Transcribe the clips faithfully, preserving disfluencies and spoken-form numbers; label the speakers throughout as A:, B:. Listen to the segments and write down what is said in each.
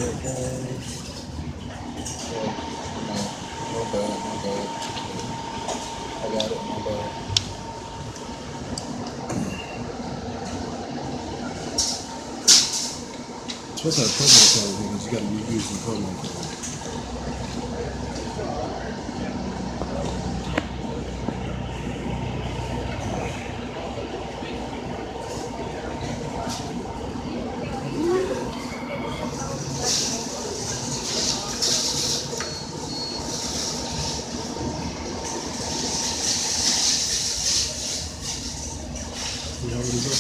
A: No bad, no bad. I got it, no bad. Supposed to have promo code because you got to reuse the promo code. You already go?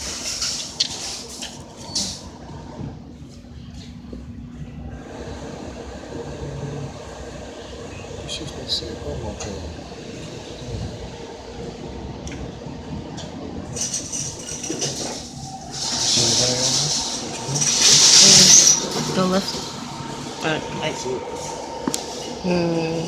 A: She's supposed to say promo code. See anybody on this?
B: The left. But I. Hmm.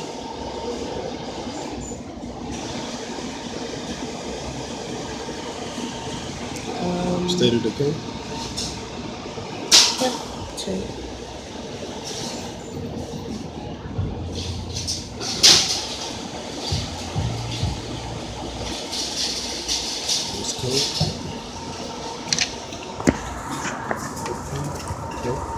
B: Um,
A: State of decay?
B: Yeah, two.
A: This code? Okay.